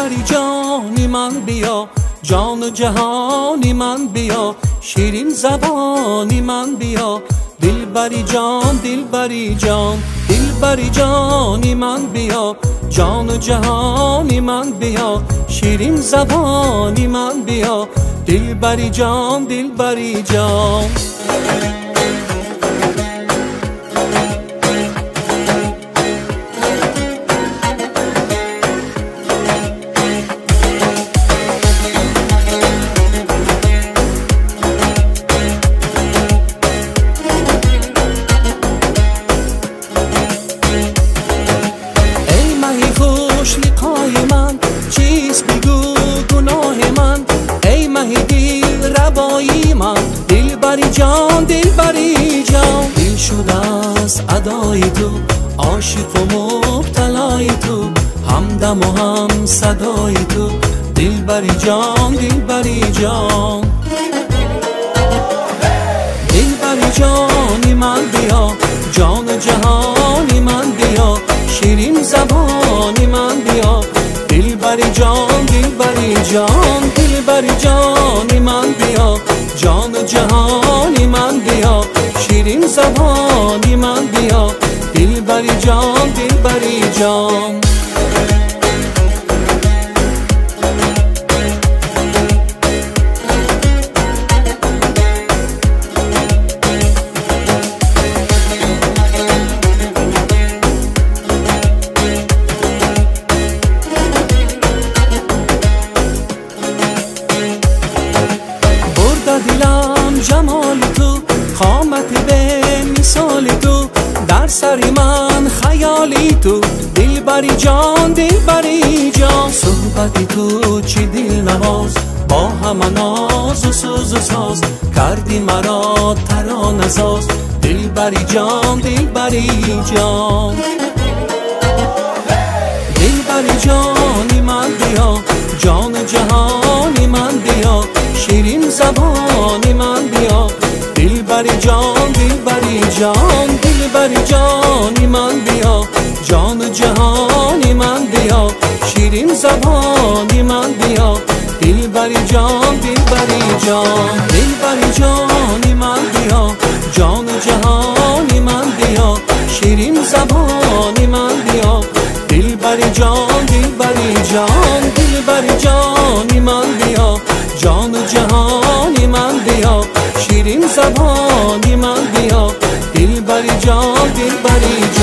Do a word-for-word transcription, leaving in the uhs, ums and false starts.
دلبری جانی من بیا، جان و جهانی من بیا، شیرین زبانی من بیا. دلبری جان دلبری جان دلبری جانی من بیا، جان و جهانی من بیا، شیرین زبانی من بیا. دلبری جان دلبری جان لقای من چیست بگو گناه من، ای مهی دل ربایی من. دلبری جان دلبری جان دل شده است ادای تو، عاشق و مبتلای تو، همدم و هم صدای تو. دلبری جان دلبری جان دلبری جانی من بیا، جان و جهانی من بیا، شیرین زبانی من بیا. دلبری جان دلبری جان دلبری جانی من بیا، جان و جهانی من بیا، شیرین زبانی من بیا. دلبری جان دلبری جان دلم جمال تو، قامت به مثال تو، در سر من خیالی تو. دلبری جان دلبری جان صحبت تو چی دل نواز، با همه ناز و سوز و ساز، کردی مرا ترانه ساز. دلبری جان دلبری جان دلبری جانی من بیا، جان و جهانی من بیا، شیرین زبانی من بیا. دلبری جان دلبری جان دلبری جانی من بیا، جان و جهانی من بیا، شیرین زبانی من بیا. دلبری جان دلبری جان دلبری جانی من بیا، جان و جهانی من بیا، شیرین زبانی من بیا. دلبری جان دلبری جان دلبری جانی من بیا، جان و جهانی من بیا، شیرین زبانی من بیا. دلبری جان دلبری